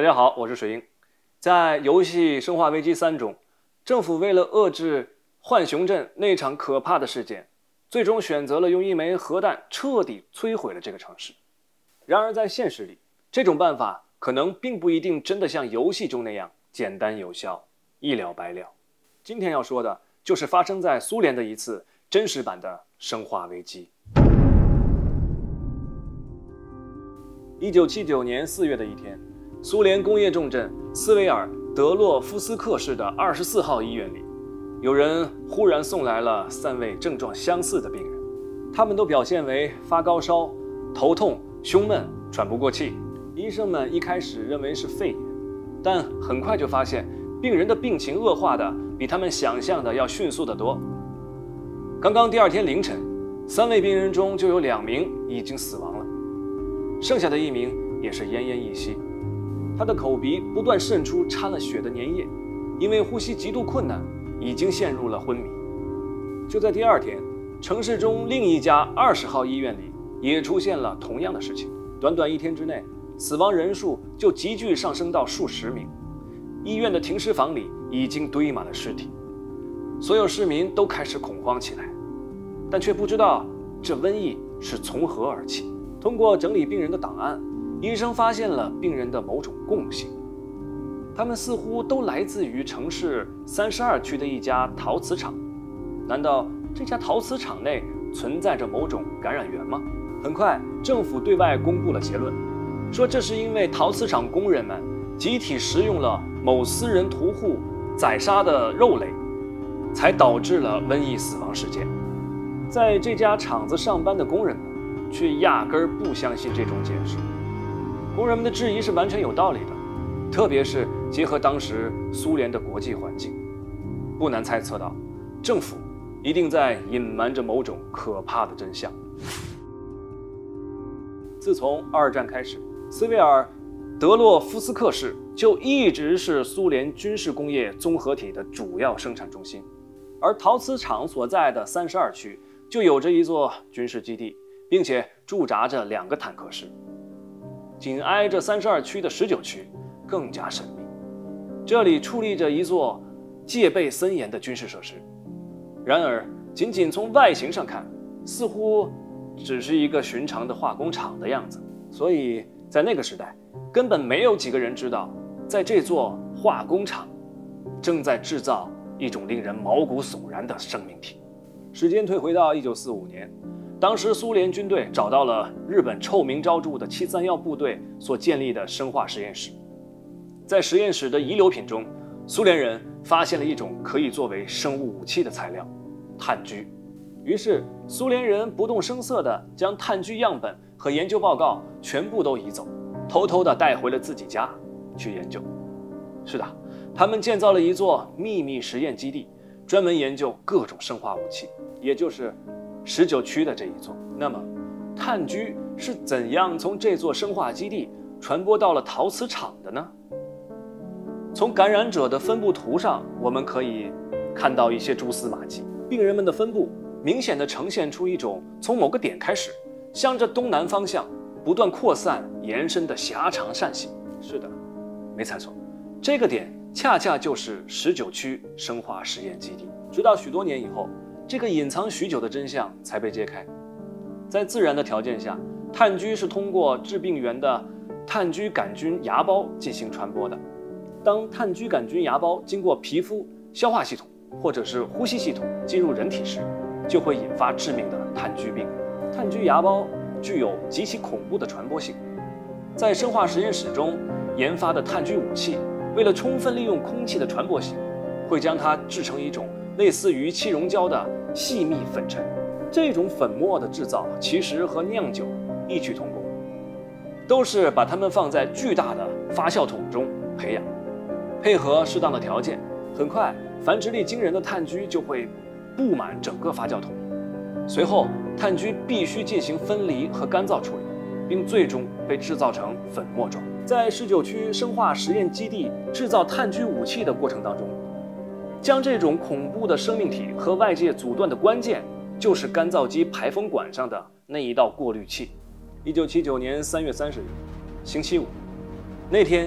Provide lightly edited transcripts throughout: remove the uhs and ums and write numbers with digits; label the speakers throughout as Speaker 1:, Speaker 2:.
Speaker 1: 家好，我是水英。在游戏《生化危机3》中，政府为了遏制浣熊镇那场可怕的事件，最终选择了用一枚核弹彻底摧毁了这个城市。然而在现实里，这种办法可能并不一定真的像游戏中那样简单有效，一了百了。今天要说的就是发生在苏联的一次真实版的生化危机。1979年4月的一天，苏联工业重镇斯维尔德洛夫斯克市的24号医院里，有人忽然送来了3位症状相似的病人，他们都表现为发高烧、头痛、胸闷、喘不过气。医生们一开始认为是肺炎，但很快就发现病人的病情恶化的比他们想象的要迅速得多。刚刚第二天凌晨，3位病人中就有2名已经死亡了，剩下的1名也是奄奄一息。他的口鼻不断渗出掺了血的粘液，因为呼吸极度困难，已经陷入了昏迷。就在第二天，城市中另一家20号医院里也出现了同样的事情。短短1天之内，死亡人数就急剧上升到数十名。医院的停尸房里已经堆满了尸体，所有市民都开始恐慌起来，但却不知道这瘟疫是从何而起。通过整理病人的档案，医生发现了病人的某种共性，他们似乎都来自于城市32区的一家陶瓷厂。难道这家陶瓷厂内存在着某种感染源吗？很快，政府对外公布了结论，说这是因为陶瓷厂工人们集体食用了某私人屠户宰杀的肉类，才导致了瘟疫死亡事件。在这家厂子上班的工人们却压根儿不相信这种解释。工人们的质疑是完全有道理的，特别是结合当时苏联的国际环境，不难猜测到，政府一定在隐瞒着某种可怕的真相。自从2战开始，斯维尔德洛夫斯克市就一直是苏联军事工业综合体的主要生产中心，而陶瓷厂所在的32区就有着一座军事基地，并且驻扎着2个坦克师。紧挨着32区的19区更加神秘，这里矗立着一座戒备森严的军事设施。然而，仅仅从外形上看，似乎只是一个寻常的化工厂的样子。所以在那个时代，根本没有几个人知道，在这座化工厂正在制造一种令人毛骨悚然的生命体。时间退回到1945年，当时苏联军队找到了日本臭名昭著的731部队所建立的生化实验室。在实验室的遗留品中，苏联人发现了一种可以作为生物武器的材料——炭疽。于是苏联人不动声色地将炭疽样本和研究报告全部都移走，偷偷地带回了自己家去研究。是的，他们建造了一座秘密实验基地，专门研究各种生化武器，也就是19区的这一座。那么炭疽是怎样从这座生化基地传播到了陶瓷厂的呢？从感染者的分布图上，我们可以看到一些蛛丝马迹。病人们的分布明显地呈现出一种从某个点开始，向着东南方向不断扩散延伸的狭长扇形。是的，没猜错，这个点恰恰就是19区生化实验基地。直到许多年以后，这个隐藏许久的真相才被揭开。在自然的条件下，炭疽是通过致病源的炭疽杆菌芽孢进行传播的。当炭疽杆菌芽孢经过皮肤、消化系统或者是呼吸系统进入人体时，就会引发致命的炭疽病。炭疽芽孢具有极其恐怖的传播性。在生化实验室中研发的炭疽武器，为了充分利用空气的传播性，会将它制成一种类似于气溶胶的细密粉尘。这种粉末的制造其实和酿酒异曲同工，都是把它们放在巨大的发酵桶中培养，配合适当的条件，很快繁殖力惊人的炭疽就会布满整个发酵桶。随后炭疽必须进行分离和干燥处理，并最终被制造成粉末状。在19区生化实验基地制造炭疽武器的过程当中，将这种恐怖的生命体和外界阻断的关键，就是干燥机排风管上的那一道过滤器。1979年3月30日，星期五，那天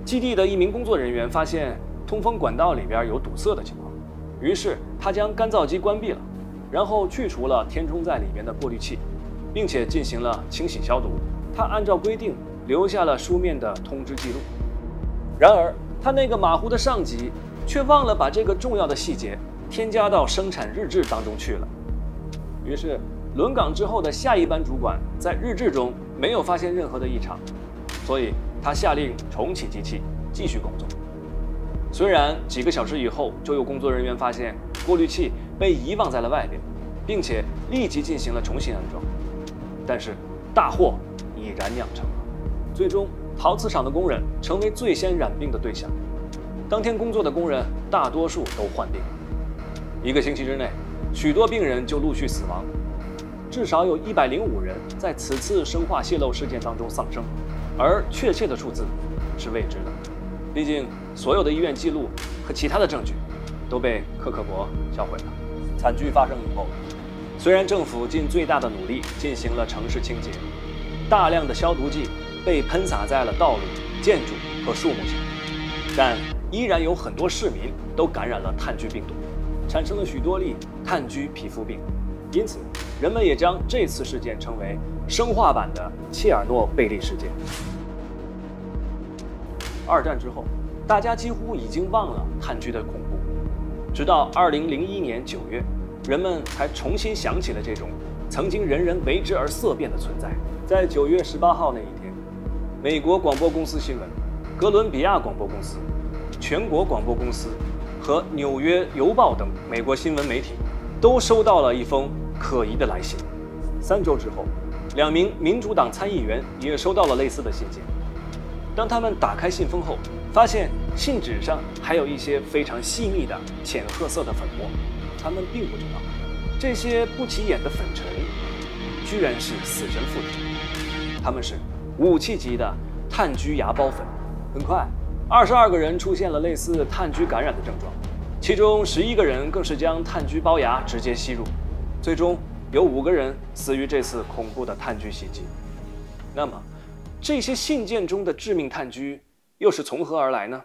Speaker 1: 基地的一名工作人员发现通风管道里边有堵塞的情况，于是他将干燥机关闭了，然后去除了填充在里边的过滤器，并且进行了清洗消毒。他按照规定留下了书面的通知记录。然而，他那个马虎的上级却忘了把这个重要的细节添加到生产日志当中去了。于是，轮岗之后的下一班主管在日志中没有发现任何的异常，所以他下令重启机器，继续工作。虽然几个小时以后，就有工作人员发现过滤器被遗忘在了外边，并且立即进行了重新安装，但是大祸已然酿成了。最终，陶瓷厂的工人成为最先染病的对象。当天工作的工人大多数都患病。1个星期之内，许多病人就陆续死亡，至少有105人在此次生化泄漏事件当中丧生，而确切的数字是未知的。毕竟，所有的医院记录和其他的证据都被柯克伯销毁了。惨剧发生以后，虽然政府尽最大的努力进行了城市清洁，大量的消毒剂被喷洒在了道路、建筑和树木上，但依然有很多市民都感染了炭疽病毒，产生了许多例炭疽皮肤病。因此，人们也将这次事件称为生化版的切尔诺贝利事件。2战之后，大家几乎已经忘了炭疽的恐怖，直到2001年9月，人们才重新想起了这种曾经人人为之而色变的存在。在9月18号那一天，美国广播公司新闻、哥伦比亚广播公司、全国广播公司和纽约邮报等美国新闻媒体都收到了一封可疑的来信。3周之后，2名民主党参议员也收到了类似的信件。当他们打开信封后，发现信纸上还有一些非常细密的浅褐色的粉末。他们并不知道，这些不起眼的粉尘居然是死神附体，它们是武器级的炭疽芽孢粉。很快，22个人出现了类似炭疽感染的症状，其中11个人更是将炭疽孢芽直接吸入。最终有5个人死于这次恐怖的炭疽袭击。那么，这些信件中的致命炭疽又是从何而来呢？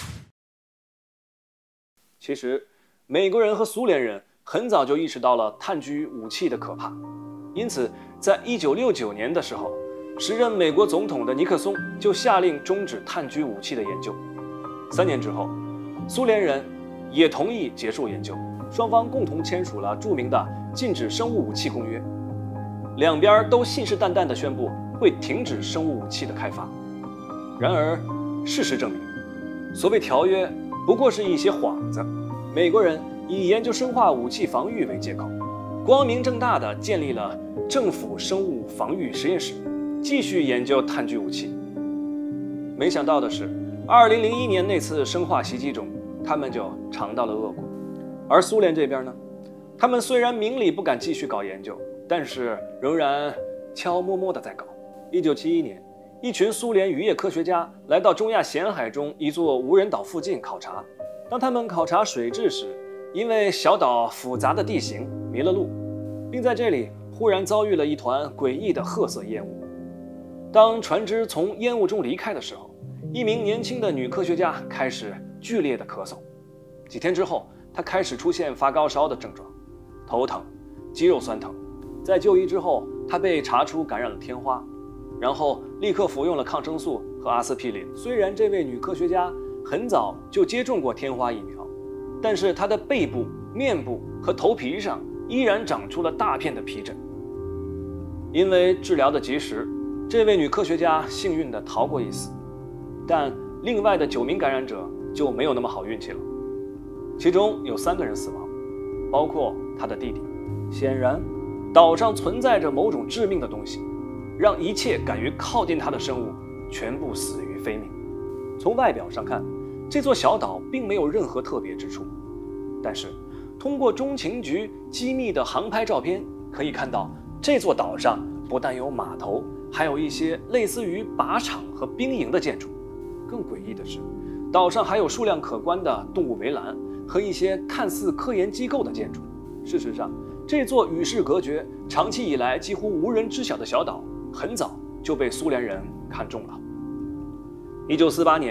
Speaker 1: 其实，美国人和苏联人很早就意识到了炭疽武器的可怕，因此，在1969年的时候，时任美国总统的尼克松就下令终止炭疽武器的研究。3年之后，苏联人也同意结束研究，双方共同签署了著名的禁止生物武器公约，两边都信誓旦旦地宣布会停止生物武器的开发。然而，事实证明，所谓条约不过是一些幌子。美国人以研究生化武器防御为借口，光明正大地建立了政府生物防御实验室，继续研究炭疽武器。没想到的是，2001年那次生化袭击中，他们就尝到了恶果。而苏联这边呢，他们虽然明里不敢继续搞研究，但是仍然悄摸摸地在搞。1971年，一群苏联渔业科学家来到中亚咸海中一座无人岛附近考察。当他们考察水质时，因为小岛复杂的地形迷了路，并在这里忽然遭遇了一团诡异的褐色烟雾。当船只从烟雾中离开的时候，一名年轻的女科学家开始剧烈的咳嗽。几天之后，她开始出现发高烧的症状，头疼、肌肉酸疼。在就医之后，她被查出感染了天花，然后立刻服用了抗生素和阿司匹林。虽然这位女科学家很早就接种过天花疫苗，但是她的背部、面部和头皮上依然长出了大片的皮疹。因为治疗的及时，这位女科学家幸运地逃过一死，但另外的9名感染者就没有那么好运气了。其中有3个人死亡，包括她的弟弟。显然，岛上存在着某种致命的东西，让一切敢于靠近它的生物全部死于非命。从外表上看，这座小岛并没有任何特别之处，但是通过中情局机密的航拍照片可以看到，这座岛上不但有码头，还有一些类似于靶场和兵营的建筑。更诡异的是，岛上还有数量可观的动物围栏和一些看似科研机构的建筑。事实上，这座与世隔绝、长期以来几乎无人知晓的小岛，很早就被苏联人看中了。1948年，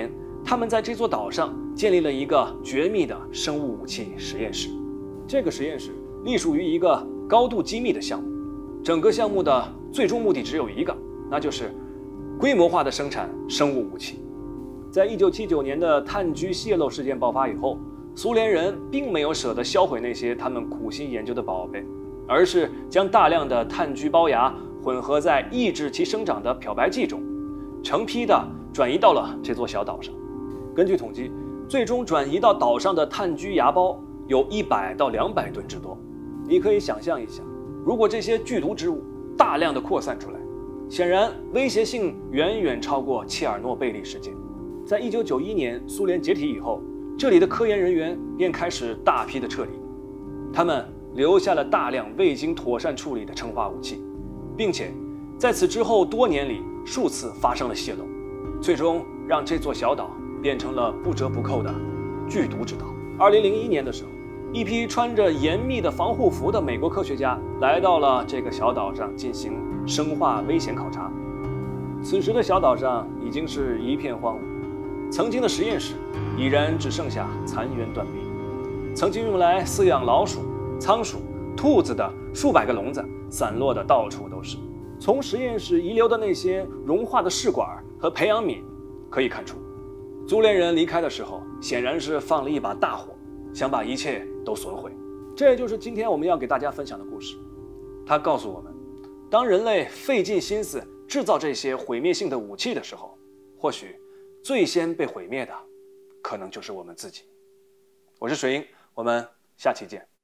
Speaker 1: 他们在这座岛上建立了一个绝密的生物武器实验室。这个实验室隶属于一个高度机密的项目，整个项目的最终目的只有一个，那就是规模化的生产生物武器。在1979年的炭疽泄漏事件爆发以后，苏联人并没有舍得销毁那些他们苦心研究的宝贝，而是将大量的炭疽孢芽混合在抑制其生长的漂白剂中，成批的转移到了这座小岛上。根据统计，最终转移到岛上的炭疽芽孢有100到200吨之多。你可以想象一下，如果这些剧毒之物大量的扩散出来，显然威胁性远远超过切尔诺贝利事件。在1991年苏联解体以后，这里的科研人员便开始大批的撤离，他们留下了大量未经妥善处理的生化武器，并且在此之后多年里数次发生了泄漏，最终让这座小岛变成了不折不扣的剧毒之岛。2001年的时候，一批穿着严密的防护服的美国科学家来到了这个小岛上进行生化危险考察。此时的小岛上已经是一片荒芜，曾经的实验室已然只剩下残垣断壁，曾经用来饲养老鼠、仓鼠、兔子的数百个笼子散落的到处都是。从实验室遗留的那些融化的试管和培养皿可以看出，苏联人离开的时候显然是放了一把大火，想把一切都损毁。这也就是今天我们要给大家分享的故事。它告诉我们，当人类费尽心思制造这些毁灭性的武器的时候，或许最先被毁灭的可能就是我们自己。我是水英，我们下期见。